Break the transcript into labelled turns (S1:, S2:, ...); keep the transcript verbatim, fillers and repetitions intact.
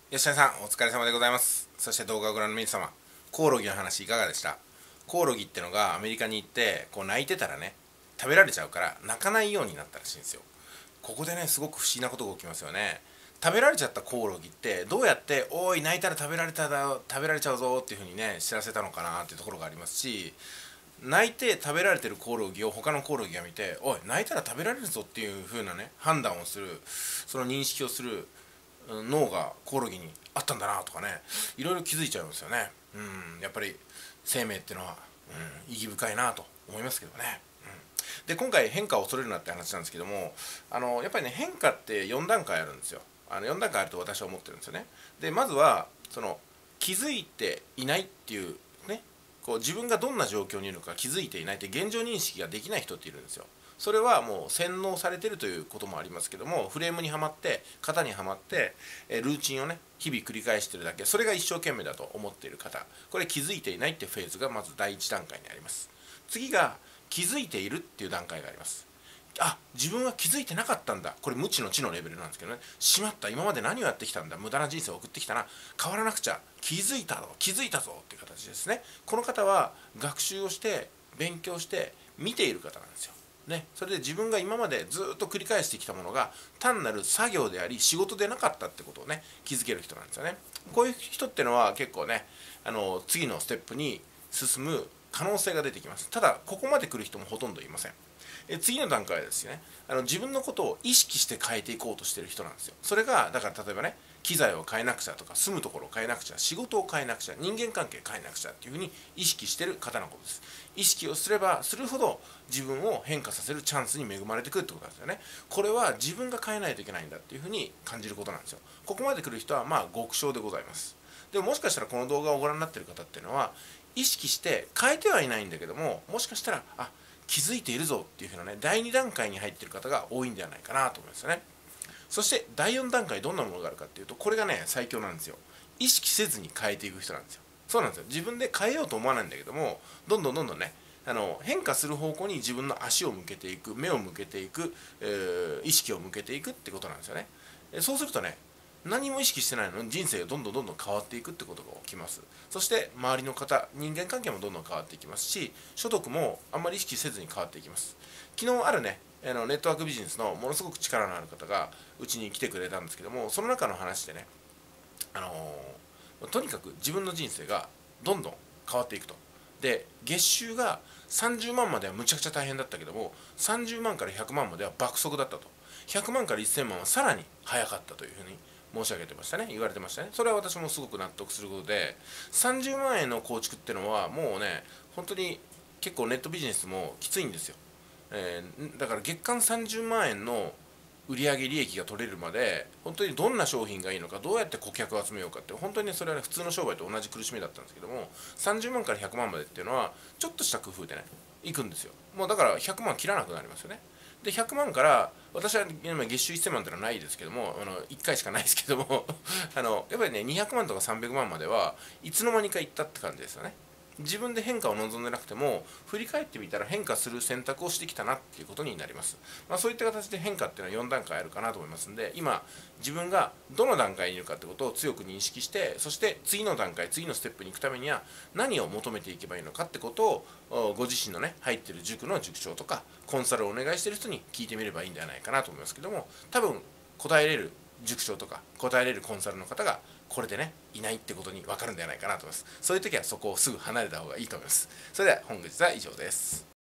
S1: 吉谷さん、お疲れ様でございます。そして動画をご覧の皆様、コオロギの話いかがでした？コオロギってのがアメリカに行って、こう泣いてたらね、食べられちゃうから泣かないようになったらしいんですよ。ここでね、すごく不思議なことが起きますよね。食べられちゃったコオロギってどうやって「おい泣いたら食べられただ食べられちゃうぞ」っていうふうにね知らせたのかなっていうところがありますし、泣いて食べられてるコオロギを他のコオロギが見て「おい泣いたら食べられるぞ」っていう風なね判断をする、その認識をする脳がコオロギにあったんだなとかね、いろいろ気づいちゃいますよね。うんやっぱり生命ってのは、うん、意義深いなと思いますけどね。うん、で今回変化を恐れるなって話なんですけども、あのやっぱりね変化ってよん段階あるんですよ。あのよん段階あると私は思ってるんですよね。でまずはその気づいていないっていうね、こう自分がどんな状況にいるのか気づいていないって現状認識ができない人っているんですよ。それはもう洗脳されてるということもありますけども、フレームにはまって型にはまってルーチンをね日々繰り返してるだけ、それが一生懸命だと思っている方、これ気づいていないっていうフェーズがまず第一段階にあります。次が気づいているっていう段階があります。あ、自分は気づいてなかったんだ、これ無知の知のレベルなんですけどね。しまった、今まで何をやってきたんだ、無駄な人生を送ってきたな、変わらなくちゃ、気づいたぞ気づいたぞっていう形ですね。この方は学習をして勉強して見ている方なんですよね。それで自分が今までずっと繰り返してきたものが単なる作業であり仕事でなかったってことをね気づける人なんですよね。こういう人ってのは結構ね、あの次のステップに進む可能性が出てきます。ただここまで来る人もほとんどいません。え次の段階はですね、あの自分のことを意識して変えていこうとしている人なんですよ。それがだから例えばね、機材を変えなくちゃとか住むところを変えなくちゃ、仕事を変えなくちゃ、人間関係変えなくちゃっていうふうに意識している方のことです。意識をすればするほど自分を変化させるチャンスに恵まれてくるってことなんですよね。これは自分が変えないといけないんだっていうふうに感じることなんですよ。ここまで来る人はまあ極小でございます。でももしかしたらこの動画をご覧になっている方っていうのは意識して変えてはいないんだけども、もしかしたらあ気づいているぞっていうふうなねだいに段階に入っている方が多いんではないかなと思いますよね。そしてだいよん段階どんなものがあるかっていうと、これがね最強なんですよ。意識せずに変えていく人なんですよ。そうなんですよ。自分で変えようと思わないんだけども、どんどんどんどんねあの変化する方向に自分の足を向けていく、目を向けていく、えー意識を向けていくってことなんですよね。そうするとね、何も意識してないのに人生がどんどんどんどん変わっていくってことが起きます。そして周りの方、人間関係もどんどん変わっていきますし、所得もあんまり意識せずに変わっていきます。昨日あるねあのネットワークビジネスのものすごく力のある方がうちに来てくれたんですけども、その中の話でね、あのーとにかく自分の人生がどんどん変わっていくと。で月収がさんじゅうまんまではむちゃくちゃ大変だったけども、さんじゅうまんからひゃくまんまでは爆速だったと。ひゃくまんからせんまんはさらに早かったというふうに申し上げてましたね。言われてましたね。それは私もすごく納得することで、さんじゅうまん円の構築っていうのはもうね本当に結構ネットビジネスもきついんですよ。えーだから月間さんじゅうまん円の売上利益が取れるまで本当にどんな商品がいいのか、どうやって顧客を集めようかって、本当にそれは、ね、普通の商売と同じ苦しみだったんですけども、さんじゅうまんからひゃくまんまでっていうのはちょっとした工夫でねいくんですよ。もうだからひゃくまん切らなくなりますよね。でひゃくまんから私は今月収せんまんっていうのはないですけども、あのいっかいしかないですけどもあのやっぱりねにひゃくまんとかさんびゃくまんまではいつの間にかいったって感じですよね。自分で変化を望んでなくても振り返ってみたら変化する選択をしてきたなっていうことになります。まあ、そういった形で変化っていうのはよん段階あるかなと思いますので、今自分がどの段階にいるかってことを強く認識して、そして次の段階次のステップに行くためには何を求めていけばいいのかってことをご自身のね入っている塾の塾長とかコンサルをお願いしている人に聞いてみればいいんではないかなと思いますけども、多分答えれる塾長とか答えれるコンサルの方がこれでねいないってことに分かるんではないかなと思います。そういう時はそこをすぐ離れた方がいいと思います。それでは本日は以上です。